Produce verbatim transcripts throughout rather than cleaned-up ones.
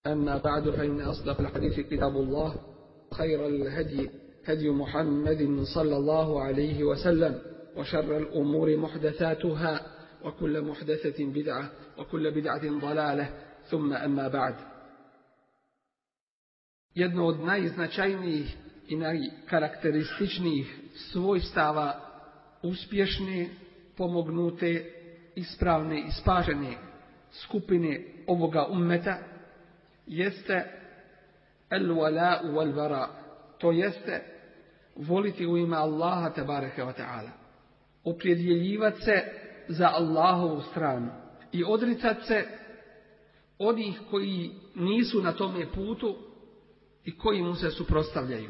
أما بعد فإن أصدق الحديث كتاب الله خير الهدي هدي محمد صلى الله عليه وسلم وشر الأمور محدثاتها وكل محدثة بدعة وكل بدعة ضلالة ثم أما بعد. Jedno od najznačajnijih i najkarakterističnijih svojstava uspješne, pomognute, ispravne i spažene skupine ovoga ummeta jeste el-wala wal-bara, to jeste voliti u ime Allaha tebareke ve taala, opredjeljivati se za Allahovu stranu i odricati se onih koji nisu na tome putu i koji mu se suprotstavljaju.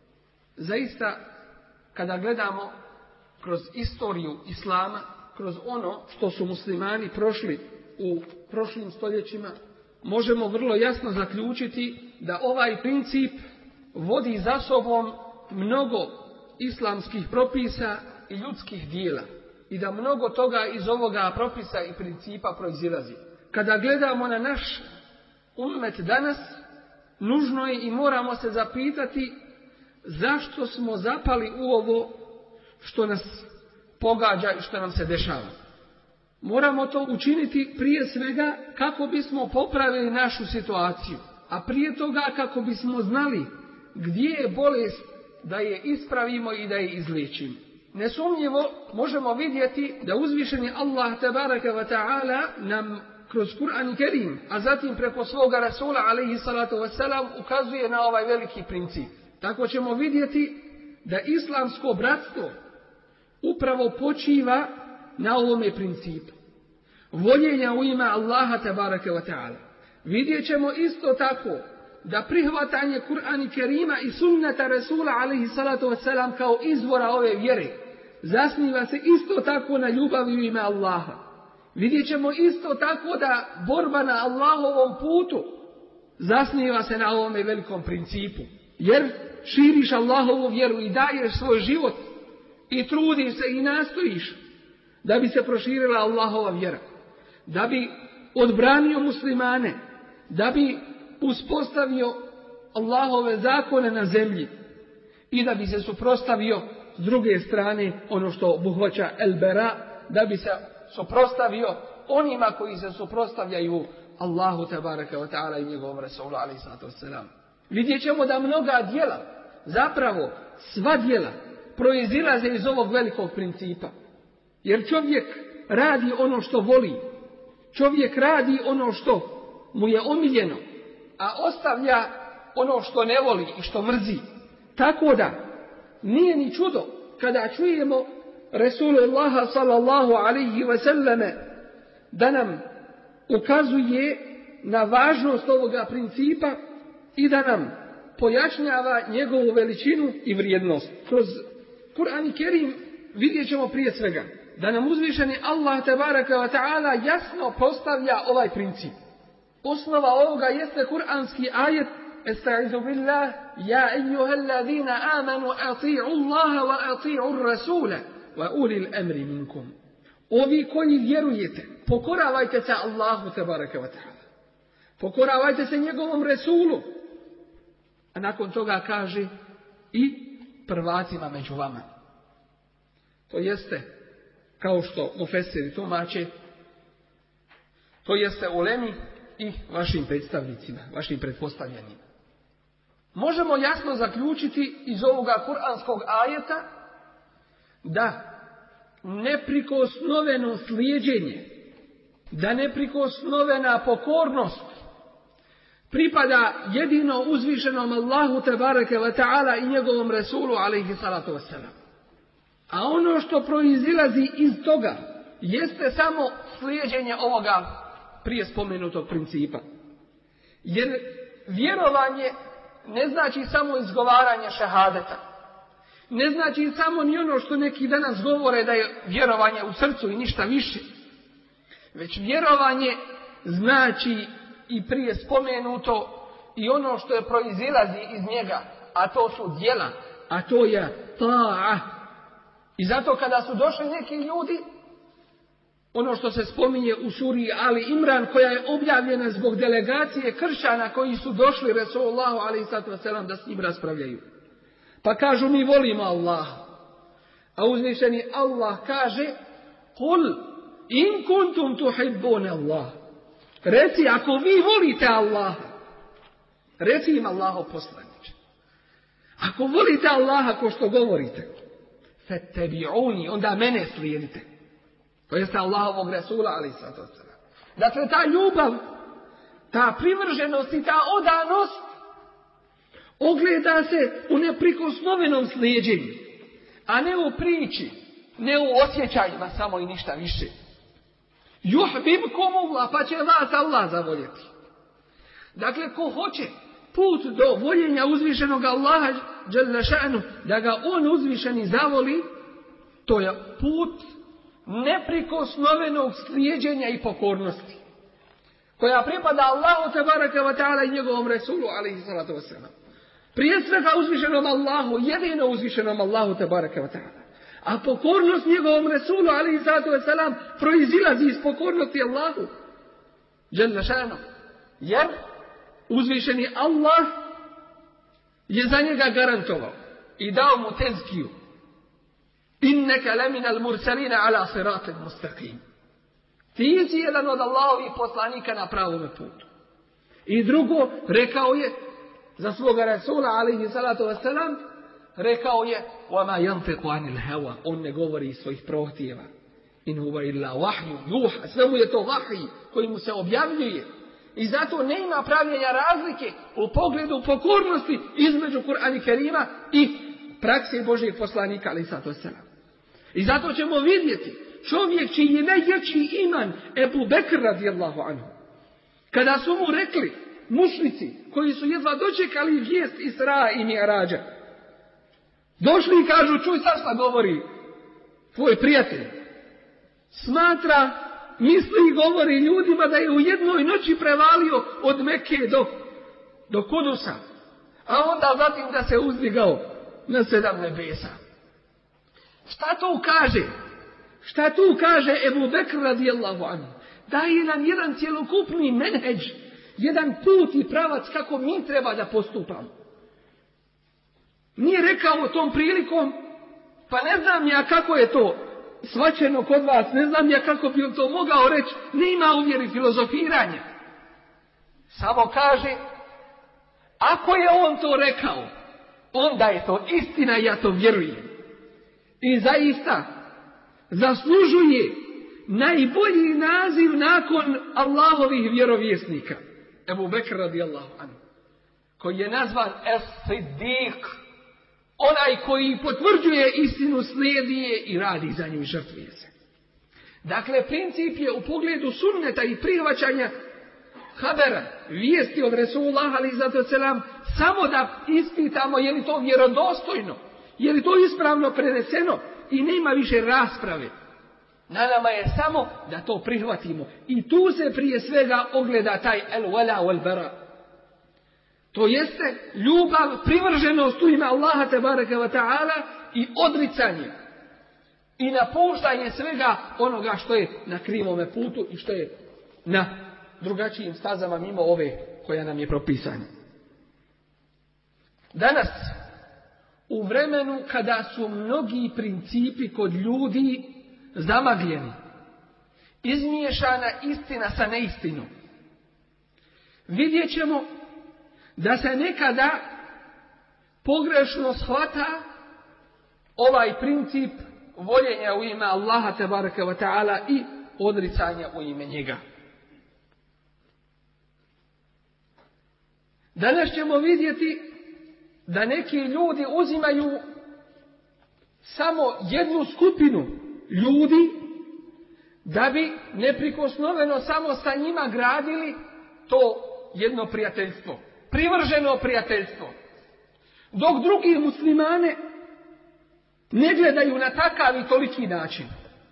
Zaista, kada gledamo kroz istoriju Islama, kroz ono što su muslimani prošli u prošlim stoljećima, možemo vrlo jasno zaključiti da ovaj princip vodi za sobom mnogo islamskih propisa i ljudskih dijela i da mnogo toga iz ovoga propisa i principa proizilazi. Kada gledamo na naš ummet danas, nužno je i moramo se zapitati zašto smo zapali u ovo što nas pogađa i što nam se dešava. Moramo to učiniti prije svega kako bismo popravili našu situaciju, a prije toga kako bismo znali gdje je bolest da je ispravimo i da je izliječimo. Nesumnjivo možemo vidjeti da uzvišeni Allah tebareke ve taala nam kroz Kur'an Kerim, a zatim preko svoga Rasula alejhi salatu vesselam ukazuje na ovaj veliki princip. Tako ćemo vidjeti da islamsko bratstvo upravo počiva na ovome principu voljenja u ime Allaha tebareke ve taala. Vidjet ćemo isto tako da prihvatanje Kur'ana Kerima i sunneta Rasula alejhi salatu vesselam kao izvora ove vjere zasniva se isto tako na ljubavi u ime Allaha. Vidjet ćemo isto tako da borba na Allahovom putu zasniva se na ovome velikom principu. Jer širiš Allahovu vjeru i daješ svoj život i trudiš se i nastojiš da bi se proširila Allahova vjera, da bi odbranio muslimane, da bi uspostavio Allahove zakone na zemlji i da bi se suprotstavio s druge strane ono što obuhvaća el-bera, da bi se suprotstavio onima koji se suprotstavljaju Allahu tebareke ve taala i njegovom Rasulu alejhi salatu vesselam. Vidjet ćemo da mnoga djela, zapravo sva djela, proizilaze iz ovog velikog principa. Jer čovjek radi ono što voli, čovjek radi ono što mu je omiljeno, a ostavlja ono što ne voli i što mrzi. Tako da nije ni čudo kada čujemo Resulullaha sallallahu alaihi ve selleme da nam ukazuje na važnost ovoga principa i da nam pojašnjava njegovu veličinu i vrijednost. Kroz Kur'an Kerim vidjet ćemo prije svega da nam uzvišeni Allah tebareke ve taala jasno postavlja ovaj princip. Osnova ovoga jeste kuranski ajet Estaizu billah, ja ejuhallazina amanu ati'u Allaha wa ati'u rasula wa ulil amri minkum. Ovi koji vjerujete, pokoravajte se Allahu tebareke ve taala. Pokoravajte se njegovom Resulu. A nakon toga kaže i prvacima među vama. To jeste, kao što mufesiri tumače, to jeste ulemi i vašim predstavnicima, vašim pretpostavljenima. Možemo jasno zaključiti iz ovoga kuranskog ajeta da neprikosnoveno slijeđenje, da neprikosnovena pokornost pripada jedino uzvišenom Allahu tebareke ve taala i njegovom Resulu alejhi salatu vesselam. A ono što proizilazi iz toga jeste samo slijeđenje ovoga prije spomenutog principa. Jer vjerovanje ne znači samo izgovaranje šehadeta. Ne znači samo ni ono što neki danas govore da je vjerovanje u srcu i ništa više. Već vjerovanje znači i prije spomenuto i ono što je proizilazi iz njega, a to su djela, a to je ta'a. I zato kada su došli neki ljudi ono što se spominje u suri Ali Imran, koja je objavljena zbog delegacije kršćana koji su došli Resulullahu alejhi ve sellem da s njim raspravljaju. Pa kažu mi volimo Allaha. A uzvišeni Allah kaže: "Kul in kuntum tuhibbuna Allah." Reci, ako vi volite Allaha, reci im Allahov poslaniče, ako volite Allaha ko što govorite, fattabi'uni, onda mene slijedite. To jeste Allahovog Resula, alejhi salatu vesselam. Dakle, ta ljubav, ta privrženost i ta odanost ogleda se u neprikosnovenom slijeđenju, a ne u priči, ne u osjećajima samo i ništa više. Juhbibkumullah, pa će vas Allah zavoljeti. Dakle, ko hoće put do voljenja uzvišenog Allaha dželle šanu, da ga on uzvišeni zavoli, to je put neprikosnovenog slijeđenja i pokornosti, koja pripada Allahu tebareke ve taala i njegovom Resulu alejhi salatu vesselam. Prije svega uzvišenom Allahu, jedino uzvišenom Allahu tebareke ve taala. A pokornost njegovom Resulu alejhi salatu vesselam proizilazi iz pokornosti Allahu dželle šanu. Jer uzvišeni Allah je za njega garantovao i dao mu tezkiju: innaka laminal mursalina ala siratin mustaqim. Ti si jedan od Allahovih poslanika na pravome putu. I drugo, rekao je za svoga Resula alejhi salatu vesselam, rekao je: وَمَا يَنْفِقُ عَنِ الْهَوَى, on ne govori iz svojih prohtjeva. In huwa illa wahyu yuha, sve mu je to vahij koji mu se objavljuje. I zato ne ima pravljenja razlike u pogledu pokornosti između Kur'ana Kerima i prakse Božijeg poslanika alejhi salatu vesselam. I zato ćemo vidjeti čovjek čiji je najjači iman, Ebu Bekr radijallahu anhu, kada su mu rekli mušrici koji su jedva dočekali vijest Isra i Mi'rađa, došli i kažu: čuj sad šta govori tvoj prijatelj. Smatra, misli i govori ljudima da je u jednoj noći prevalio od Mekke do, do Kudusa, a onda zatim da se uzdigao na sedam nebesa. Šta to kaže? Šta tu kaže Ebu Bekr radijallahu anhu? Daje nam jedan cjelokupni menheđ, jedan put i pravac kako mi treba da postupamo. Nije rekao tom prilikom: pa ne znam ja kako je to shvaćeno kod vas, ne znam ja kako bi on to mogao reći, ne ima u vjeri filozofiranja. Samo kaže: ako je on to rekao, onda je to istina, ja to vjerujem. I zaista zaslužuje najbolji naziv nakon Allahovih vjerovjesnika, Ebu Bekr radijallahu anhu, koji je nazvan Es-Siddiq, onaj koji potvrđuje istinu, slijedi je i radi za nju i žrtvuje se. Dakle, princip je u pogledu sunneta i prihvaćanja habera, vijesti od Resulullaha alejhi salatu vesselam, samo da ispitamo je li to vjerodostojno, je li to ispravno preneseno, i nema više rasprave. Na nama je samo da to prihvatimo. I tu se prije svega ogleda taj el-wala wal-bara. To jeste ljubav, privrženost u ime Allaha tebareke ve taala i odricanje i napuštanje svega onoga što je na krivome putu i što je na drugačijim stazama mimo ove koja nam je propisana. Danas, u vremenu kada su mnogi principi kod ljudi zamagljeni, izmiješana istina sa neistinom, vidjet ćemo da se nekada pogrešno shvata ovaj princip voljenja u ime Allaha tebareke ve taala i odricanja u ime njega. Danas ćemo vidjeti da neki ljudi uzimaju samo jednu skupinu ljudi da bi neprikosnoveno samo sa njima gradili to jedno prijateljstvo, privrženo prijateljstvo. Dok drugi muslimane ne gledaju na takav i toliki način.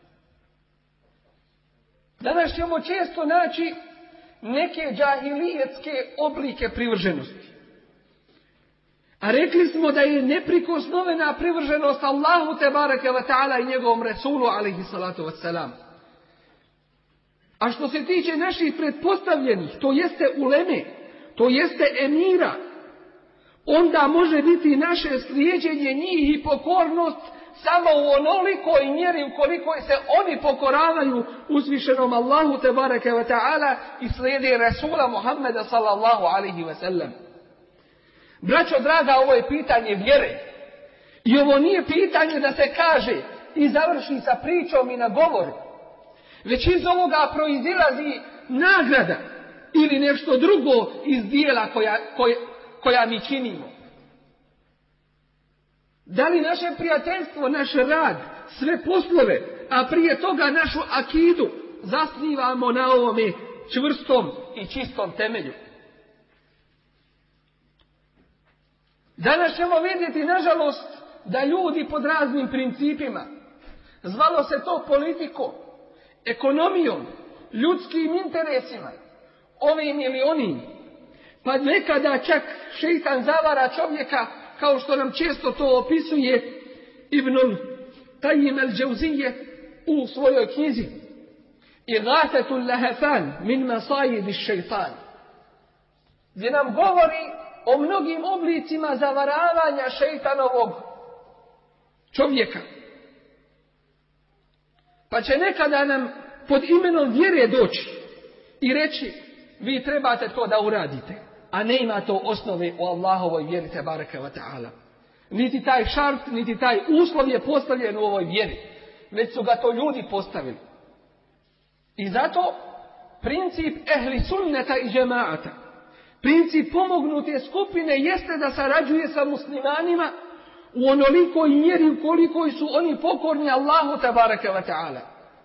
Danas ćemo često naći neke džahilijetske oblike privrženosti. A rekli smo da je neprikosnovena privrženost Allahu tebareke ve taala i njegovom Resulu alejhi salatu vesselam. A što se tiče naših pretpostavljenih, to jeste uleme, to jeste emira, onda može biti naše slijeđenje njih i pokornost samo u onolikoj mjeri ukoliko se oni pokoravaju uzvišenom Allahu tebareke ve ta'ala i slijede Rasula Muhammeda sallallahu alaihi ve sellem. Braćo draga, ovo je pitanje vjere. I ovo nije pitanje da se kaže i završi sa pričom i na govoru. Već iz ovoga proizilazi nagrada ili nešto drugo iz dijela koja, koja, koja mi činimo. Da li naše prijateljstvo, naš rad, sve poslove, a prije toga našu akidu zasnivamo na ovome čvrstom i čistom temelju. Danas ćemo vidjeti, nažalost, da ljudi pod raznim principima, zvalo se to politikom, ekonomijom, ljudskim interesima, ovim ili onim, pa nekada čak šeitan zavara čovjeka, kao što nam često to opisuje Ibnul Tajim al-Džauzije u svojoj knjizi Ighasatul Lahafan min masajidi šeitan, gdje nam govori o mnogim oblicima zavaravanja šeitanovog čovjeka. Pa će nekada nam pod imenom vjere doći i reći, vi trebate to da uradite, a ne ima to osnove u Allahovoj vjeri tebareke ve ta'ala. Niti taj šart, niti taj uslov je postavljen u ovoj vjeri, već su ga to ljudi postavili. I zato princip ehli sunneta i džemaata, princip pomognute skupine jeste da sarađuje sa muslimanima u onolikoj mjeri u koliko su oni pokorni Allahu tebareke ve ta'ala.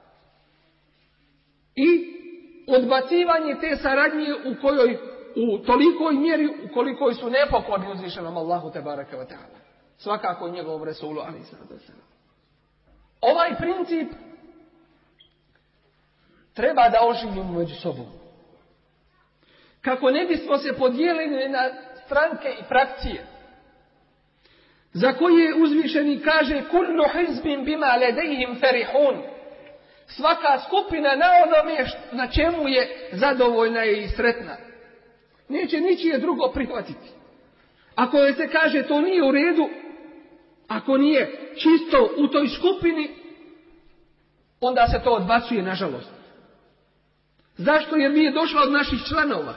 I odbacivanje te saradnje u kojoj u tolikoj mjeri u kolikoj su nepokorni uzvišenom Allahu tebareke ve ta'ala. Svakako i njegovom Resulu alejhi salatu vesselam. Ovaj princip treba da oživimo među sobom. Kako ne bismo se podijelili na stranke i frakcije, za koje uzvišeni kaže kullu hizbin bima ladejhim farihun. Svaka skupina na onome na čemu je zadovoljna i sretna. Neće ničije drugo prihvatiti. Ako joj se kaže to nije u redu, ako nije čisto u toj skupini, onda se to odbacuje, nažalost. Zašto? Jer nije došla od naših članova.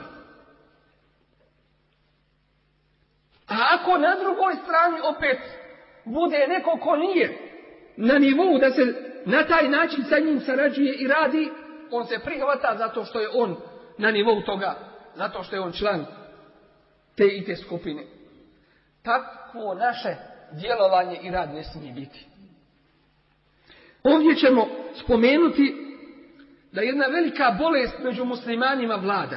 A ako na drugoj strani opet bude neko ko nije na nivou da se na taj način sa njim sarađuje i radi, on se prihvata zato što je on na nivou toga, zato što je on član te i te skupine. Takvo naše djelovanje i rad ne smije biti. Ovdje ćemo spomenuti da jedna velika bolest među muslimanima vlada.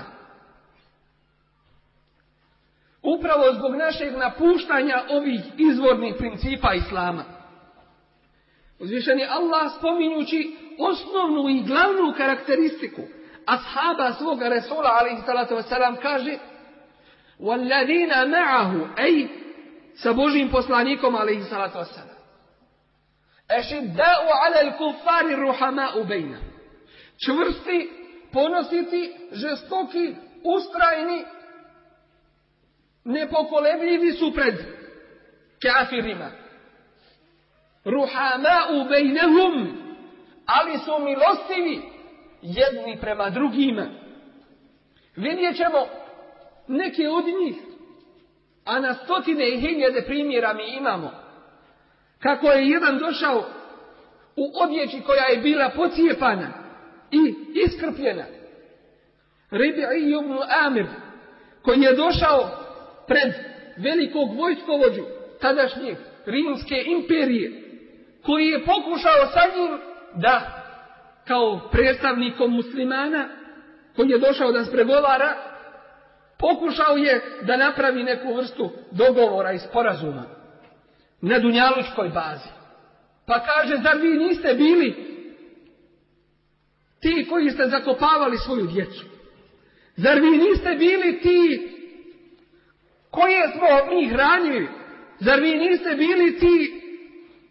Upravo zbog našeg napuštanja ovih izvornih principa islama. Uzvišeni Allah, spominjući osnovnu i glavnu karakteristiku ashaba svoga Resula alejhi salatu vesselam, kaže وَالَّذِينَ مَعَهُ, ej sa Božijim poslanikom alejhi salatu vesselam, أَشِدَّاءُ عَلَى الْكُفَّارِ الرُّحَمَاءُ بَيْنَهُمْ, čvrsti, ponositi, žestoki, ustrajni, nepokolebljivi su pred kafirima. Ruhama'u bejnehum, ali su milostivi jedni prema drugima. Vidjet ćemo neke od njih, a na stotine i hiljade primjera mi imamo. Kako je jedan došao u odjeći koja je bila pocijepana i iskrpljena. Ribi'i ibn Amir, koji je došao pred velikog vojskovođu tadašnje Rimske imperije, koji je pokušao sa njim da, kao predstavnikom muslimana, koji je došao da spregovara, pokušao je da napravi neku vrstu dogovora i sporazuma na dunjalučkoj bazi. Pa kaže, zar vi niste bili ti koji ste zakopavali svoju djecu? Zar vi niste bili ti koje smo mi hranili? Zar vi niste bili ti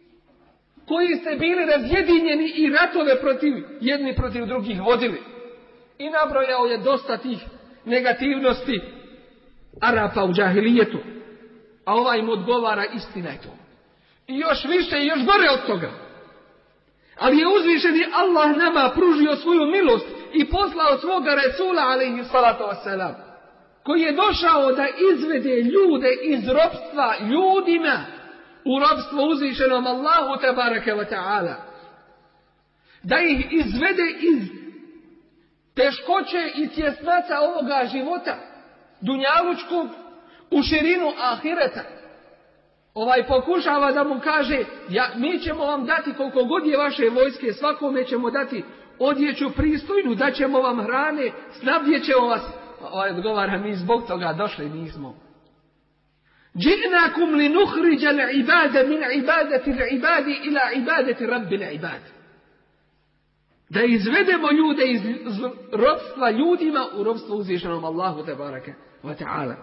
koji ste bili razjedinjeni i ratove protiv jedni protiv drugih vodili? I nabrojao je dosta tih negativnosti Arapa u džahilijetu. A ovaj im odgovara, istina je to. I još više i još gore od toga. Ali je uzvišeni Allah nama pružio svoju milost i poslao svoga Resula, alejhi salatu vesselam, koji je došao da izvede ljude iz ropstva ljudima u ropstvo uzvišenom Allahu tebareke ve ta'ala. Da ih izvede iz teškoće i tjesnaca ovoga života, dunjalučkog, u širinu ahireta. Ovaj pokušava da mu kaže, ja, mi ćemo vam dati koliko god je vaše vojske, svakome ćemo dati odjeću pristojnu, daćemo vam hrane, snabdjet ćemo vas. Ovaj odgovara, mi zbog toga došli nismo. Dži'nakum li nuhriđa l'ibade min ibadati l'ibadi ila ibadati rabbi l'ibad. Da izvedemo ljude iz ropstva ljudima u ropstvo uzvišenom Allahu tebareke wa ta'ala.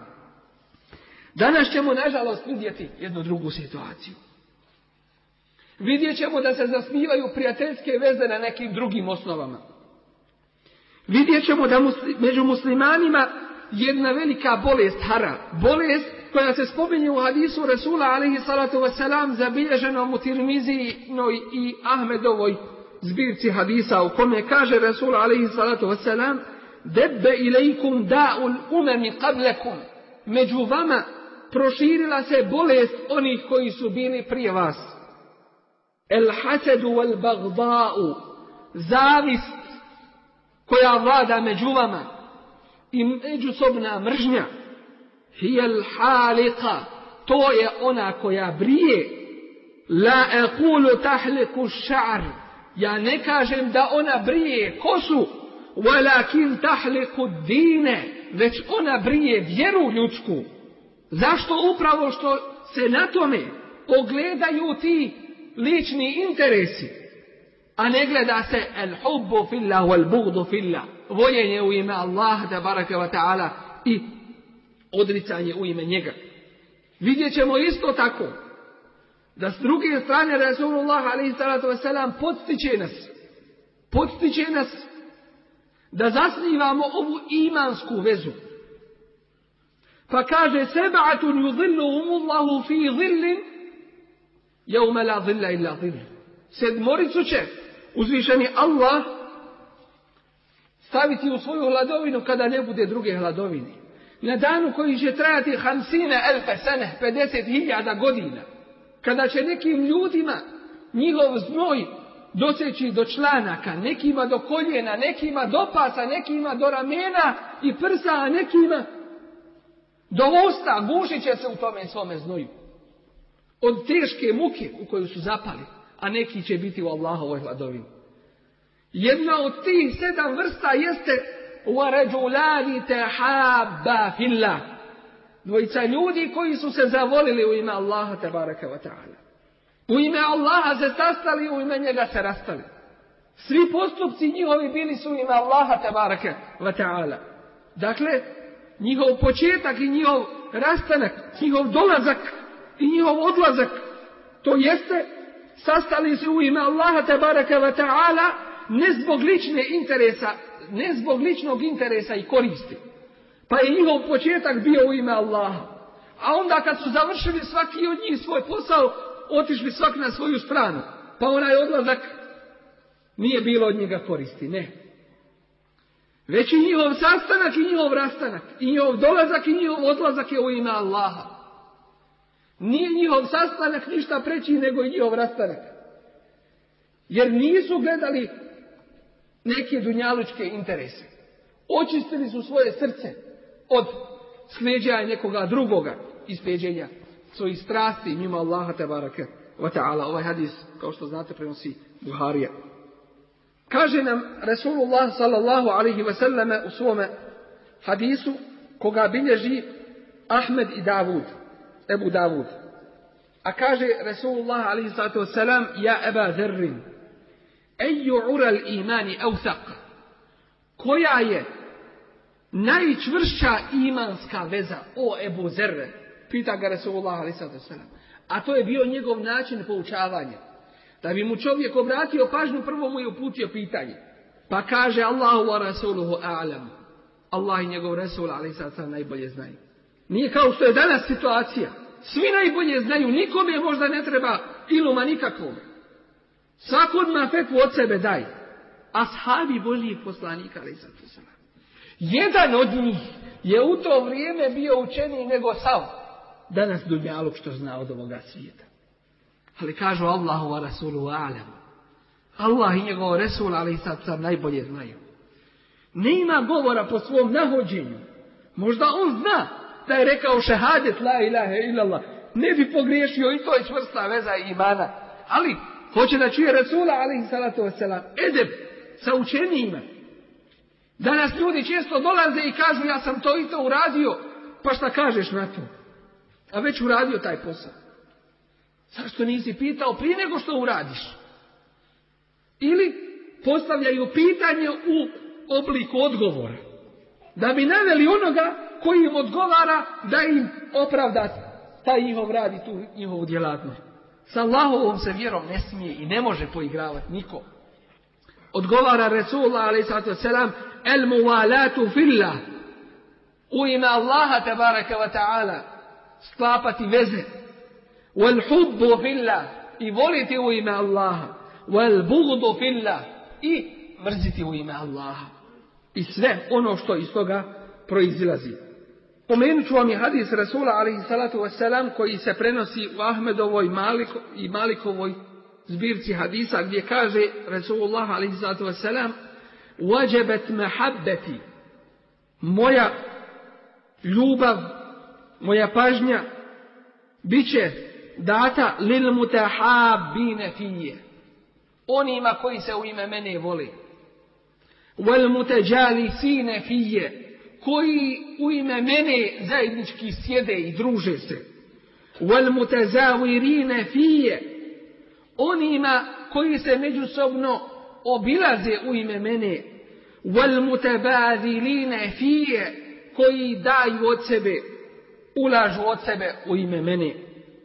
Danas ćemo nažalost vidjeti jednu drugu situaciju. Vidjet ćemo da se zasnivaju prijateljske veze na nekim drugim osnovama. Vidjet ćemo da musli, među muslimanima jedna velika bolest hara. Bolest koja se spominje u hadisu Resula alejhi salatu vesselam zabilježenom u Tirmizijinoj i Ahmedovoj zbirci hadisa, u kome kaže Resul alejhi salatu vesselam: debbe ilejkum da'ul umami qablakum. Među vama proširila se bolest onih koji su bili prije vas. El hasedu wal bagda'u. Zavist koja vlada među vama i međusobna mržnja. Hijel halika. To je ona koja brije. La ekulu tahliku ša'ar. Ja ne kažem da ona brije kosu. Walakin tahliku dine. Već ona brije vjeru ljudsku. Zašto? Upravo što se na tome ogledaju ti lični interesi, a ne gleda se el hubbu fillah wal bughdu fillah, voljenje u ime Allaha tebareke ve ta'ala i odricanje u ime njega. Vidjet ćemo isto tako da s druge strane Rasulullah alejhi salatu vesselam podstiče nas, podstiče nas da zasnivamo ovu imansku vezu. Pa kaže: seba'atun yudhilluhumullahu fi dhillin yawma la dhilla illa dhill. Sedmoricu će uzvišeni Allah staviti u svoju hladovinu kada ne bude druge hladovine. Na danu koji će trajati hamsine elfe sene, pedeset hiljada godina. Kada će nekim ljudima njihov znoj doseći do članaka, nekima do koljena, nekima do pasa, nekima do ramena i prsa, a nekima do usta, gušit će se u tome svome znoju. Od teške muke u koju su zapali, a neki će biti u Allahovoj hladovini. Jedna od tih sedam vrsta jeste وَرَجُلَانِ تَحَابَّا فِي اللَّهِ. Dvojica ljudi koji su se zavolili u ime Allaha tebareke ve ta'ala. U ime Allaha se sastali, u ime njega se rastali. Svi postupci njihovi bili su u ime Allaha tebareke ve ta'ala. Dakle, njihov početak i njihov rastanak, njihov dolazak i njihov odlazak, to jeste sastali se u ime Allaha tebareke ve ta'ala, ne zbog lične interesa, ne zbog ličnog interesa i koristi. Pa je njihov početak bio u ime Allaha. A onda kad su završili svaki od njih svoj posao, otišli svak na svoju stranu. Pa onaj odlazak nije bilo od njega koristi, ne. Već i njihov sastanak i njihov rastanak, i njihov dolazak i njihov odlazak je u ime Allaha. Nije njihov sastanak ništa preći nego i njihov rastanak. Jer nisu gledali neke dunjalučke interese. Očistili su svoje srce od slijeđaja nekoga drugoga i slijeđenja svojih strasti mimo Allaha tebareke ve ta'ala. Ovaj hadis, kao što znate, prenosi Buharija. Kaže nam Resulullah sallallahu alaihi ve selleme u svome hadisu, koga bilježi Ahmed i Davud, Ebu Davud. A kaže Resulullah alaihi sallatu ve selam: ja Eba Zerrin, eju ural imani evthaq. Koja je najčvršća imanska veza, o Ebu Zerre? Pita ga Resulullah alaihi sallatu ve selam. A to je bio njegov način poučavanja. Da bi mu čovjek obratio pažnju, prvo mu je uputio pitanje. Pa kaže Allahu wa rasuluhu a'lam. Allah i njegov Resul, ali sad sam najbolje znaju. Nije kao što je danas situacija. Svi najbolje znaju, nikome možda ne treba iluma nikakvog. Svako odmah fetvu od sebe daj. Ashabi Božijeg poslanika, ali sad sam. Jedan od njih je u to vrijeme bio učeniji nego sav danas dunjaluk što zna od ovoga svijeta. Ali kažu Allahu wa rasuluhu a'lam. Allah i njegov Resul, ali sad sam najbolje znaju. Ne ima govora po svom nahođenju. Možda on zna da je rekao šehadet la ilaha illallah. Ne bi pogriješio i to je čvrsta veza imana. Ali hoće da čuje Resula alaihi salatu wasalam. Edeb sa učenijima. Danas ljudi često dolaze i kažu ja sam to i to uradio. Pa šta kažeš na to? A već uradio taj posao. Zašto nisi pitao prije nego što uradiš? Ili postavljaju pitanje u obliku odgovora. Da bi naveli onoga koji im odgovara da im opravda taj njihov rad i tu njihovu djelatnost. Sa Allahovom se vjerom ne smije i ne može poigravati niko. Odgovara Resulullah alejhi salatu vesselam el muvalatu fillah. U ime Allaha tebareke ve taala sklapati veze. Wal hubbu fillah i voliti u ime Allaha. Wal bughdu fillah i mrziti u ime Allaha. I sve ono što iz toga proizilazi. Pomenut ću vam je hadis Rasula alejhi salatu vesselam koji se prenosi u Ahmedovoj Maliko, i Malikovoj zbirci hadisa gdje kaže Rasulullah alejhi salatu vesselam wajabat mahabbati, moja ljubav, moja pažnja biće data lil mutahabbine fije, onima koji se u ime mene vole, wal mutajalisine fije, koji u ime mene zajednički sjede i druže se, wal mutazawirine fije, onima koji se međusobno obilaze u ime mene, wal mutabadhiline fije, koji daju od sebe, ulažu od sebe u ime mene.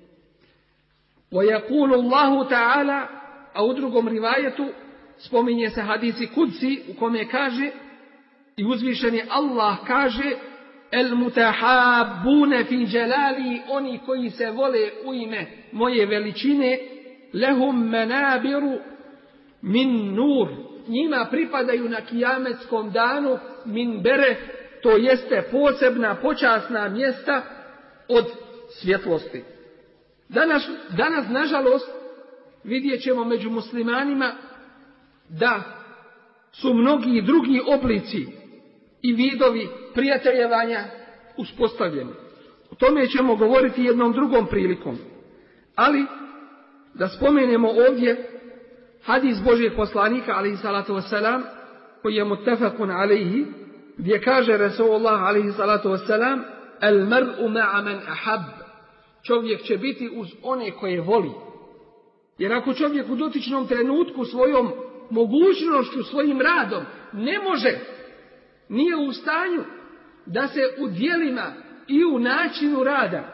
Wa yaqulu Allahu ta'ala, a u drugom rivajetu spominje se hadisi kudsi u kome kaže i uzvišeni Allah kaže el mutahabbune fi jalali, oni koji se vole u ime moje veličine, lehum manabiru min nur, njima pripadaju na kijametskom danu min bere, to jeste posebna počasna mjesta od svjetlosti. Danas, danas nažalost vidjet ćemo među muslimanima da su mnogi drugi oblici i vidovi prijateljevanja uspostavljeni. O tome ćemo govoriti jednom drugom prilikom. Ali da spomenemo ovdje hadis Božijeg poslanika alejhi salatu vesselam koji je muttafaqun alejhi, gdje kaže Rasulullah alejhi salatu vesselam el mar'u ma'a man ahab, čovjek će biti uz one koje voli. Jer ako čovjek u dotičnom trenutku svojom mogućnošću, svojim radom ne može, nije u stanju da se u djelima i u načinu rada,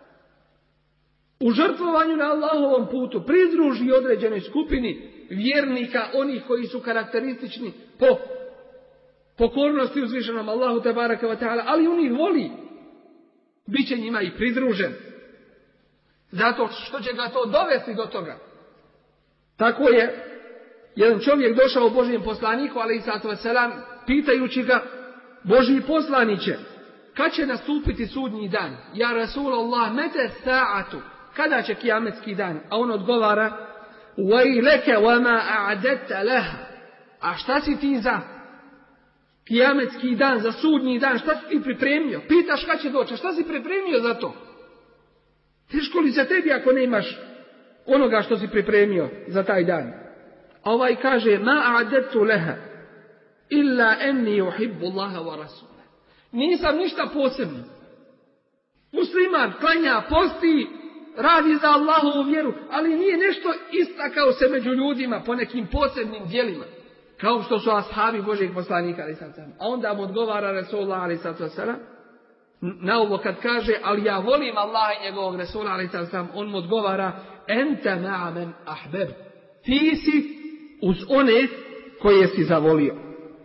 u žrtvovanju na Allahovom putu pridruži određenoj skupini vjernika, onih koji su karakteristični po pokornosti uzvišenom Allahu tebareke ve taala, ali on ih voli, bit će njima i pridružen. Zato što će ga to dovesti do toga. Tako je jedan čovjek došao Božijem poslaniku alejhi salatu vesselam pitajući ga: Božji poslaniće, kad će nastupiti sudnji dan? Ja Rasulullah, mete sa'atu, kada će kijametski dan? A on odgovara: Wajleke wama a'adeta laha. A šta si ti za kijametski dan, za sudnji dan, šta si ti pripremio? Pitaš kad će doći, šta si pripremio za to? Teško li za tebi ako ne imaš onoga što si pripremio za taj dan? A ovaj kaže: Ma a'adetu laha illa enni uhibbu Allaha wa rasula. Nisam ništa posebno. Musliman klanja, posti, radi za Allahovu vjeru, ali nije nešto istakao se među ljudima po nekim posebnim djelima, kao što su ashabi Božijeg poslanika alejhi salatu vesselam. A onda mu odgovara Rasulullah alejhi salatu vesselam na ovo kad kaže: ali ja volim Allaha i njegovog Resula alejhi salatu vesselam, on mu odgovara: ente ma'a men ahbab, ti si uz one koje si zavolio.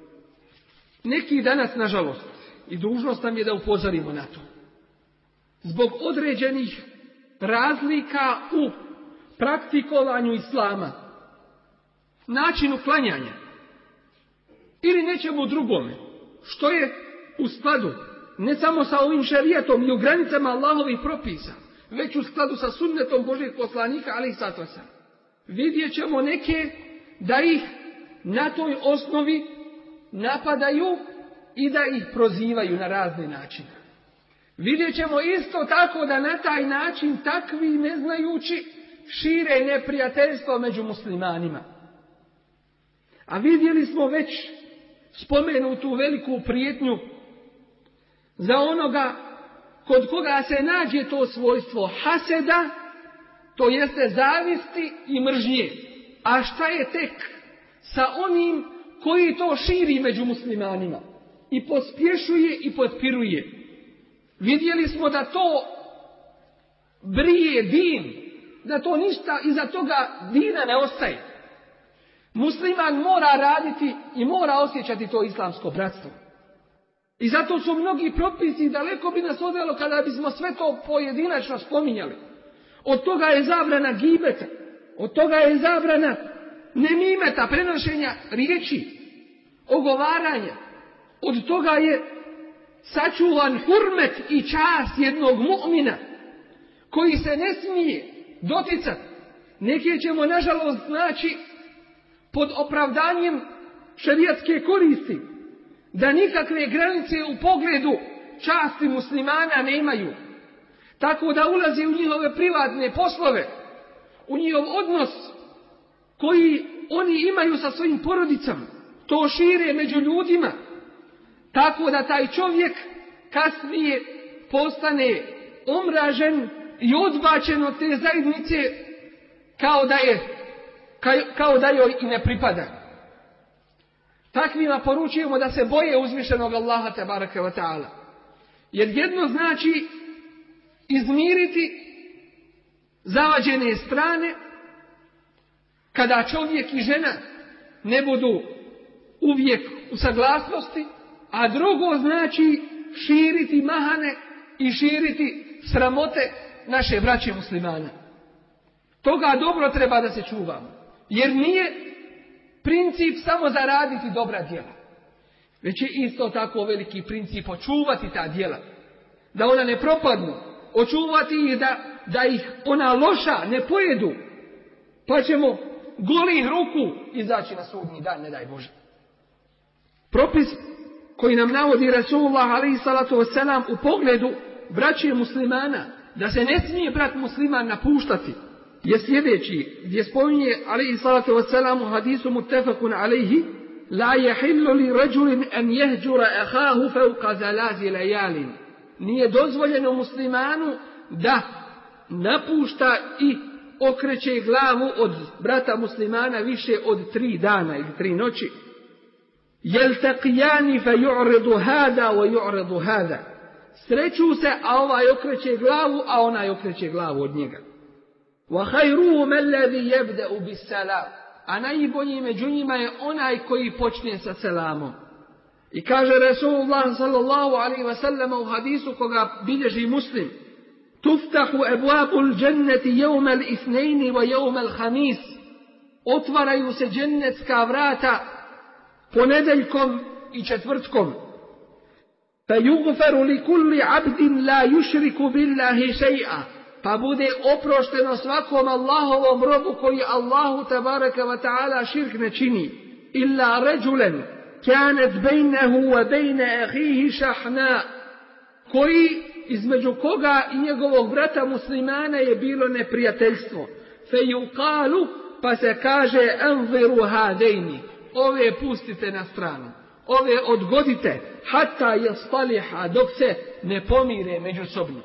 Neki danas, nažalost, i dužnost nam je da upozorimo na to, zbog određenih razlika u praktikovanju islama, načinu klanjanja ili nečemu drugome, što je u skladu ne samo sa ovim šerijatom i u granicama Allahovih propisa, već u skladu sa sunnetom Božijeg poslanika, ali i sato sam. Vidjet ćemo neke da ih na toj osnovi napadaju i da ih prozivaju na razne načine. Vidjet ćemo isto tako da na taj način takvi neznajući šire neprijateljstvo među muslimanima. A vidjeli smo već spomenutu veliku prijetnju za onoga kod koga se nađe to svojstvo haseda, to jeste zavisti i mržnje. A šta je tek sa onim koji to širi među muslimanima i pospješuje i potpiruje? Vidjeli smo da to brije din, da to ništa iza toga dina ne ostaje. Musliman mora raditi i mora osjećati to islamsko bratstvo. I zato su mnogi propisi, daleko bi nas odvelo kada bismo sve to pojedinačno spominjali. Od toga je zabrana gibeta, od toga je zabrana nemimeta, prenošenja riječi, ogovaranja. Od toga je sačuvan hurmet i čast jednog mu'mina koji se ne smije doticati. Neke ćemo nažalost naći pod opravdanjem šerijatske koristi, da nikakve granice u pogledu časti muslimana nemaju. Tako da ulaze u njihove privatne poslove, u njihov odnos koji oni imaju sa svojim porodicama, to šire među ljudima. Tako da taj čovjek kasnije postane omražen i odbačen od te zajednice kao da je, kao da joj i ne pripada. Takvima poručujemo da se boje uzvišenog Allaha tebareke ve taala. Jer jedno znači izmiriti zavađene strane kada čovjek i žena ne budu uvijek u saglasnosti, a drugo znači širiti mahane i širiti sramote naše braće muslimana. Toga dobro treba da se čuvamo. Jer nije princip samo zaraditi dobra djela, već je isto tako veliki princip očuvati ta djela, da ona ne propadnu, očuvati ih da, da ih ona loša ne pojedu, pa ćemo golih ruku izaći na sudnji dan, ne daj Bože. Propis koji nam navodi Rasulullah alejhi salatu vesselam u pogledu braće muslimana, da se ne smije brat musliman napuštati, je sljedeći, gdje spominje alejhi salatu vesselam u hadisu muttafaqun alejhi: la yahillu li rajulin an yahjura akhahu fawqa zalazi layalin. Nije dozvoljeno muslimanu da napušta i okreće glavu od brata muslimana više od tri dana ili tri noći. Yaltaqiyani fa yu'ridu hada wa yu'ridu hada. Sreću se, a ovaj okreće glavu, a onaj okreće glavu od njega. Wa khayruhum alladhi yabda'u bis salam. A najbolji među njima je onaj koji počne sa selamom. I kaže Rasulullah sallallahu alaihi wa sallam u hadisu koga bilježi Muslim: tuftahu abwabul jannati yawma al-ithnain wa yawma al-khamis. Otvaraju se džennetska vrata ponedeljkom i četvrtkom. Fa yughfaru li kulli 'abdin la yushriku billahi shay'a. Pa bude oprošteno svakom Allahovom robu koji Allahu tabaraka wa ta'ala širk ne čini. Illa rajulan kanat bainahu wa baina akhihi shahna. Koji između koga i njegovog brata muslimana je bilo neprijateljstvo. Fe yuqalu, pa se kaže: anziru hadaini. Ove pustite na stranu, ove odgodite, hatta yastaliha, dok se ne pomire međusobno.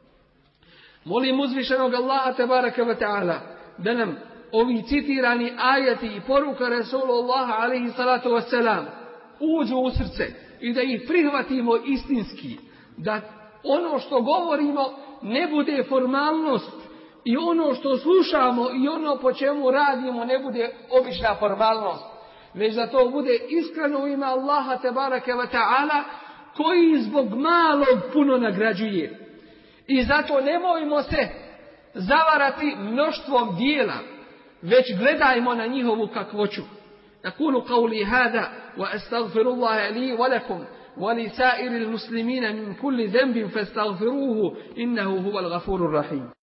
Molim uzvišenog Allaha tebareke ve taala da nam ovi citirani ajati i poruka Rasulullaha alejhi salatu vesselam uđu u srce i da ih prihvatimo istinski, da ono što govorimo ne bude formalnost i ono što slušamo i ono po čemu radimo ne bude obična formalnost, već da to bude iskreno u ime Allaha tebareke ve ta'ala, koji zbog malog puno nagrađuje. I zato nemojmo se zavarati mnoštvom dijela, već gledajmo na njihovu kakvoću. Aqulu qawli hada wa astaghfirullaha li wa lakum wa li sa'iril muslimina min kulli dhanbin fastaghfiruhu innahu huwal ghafurur rahim.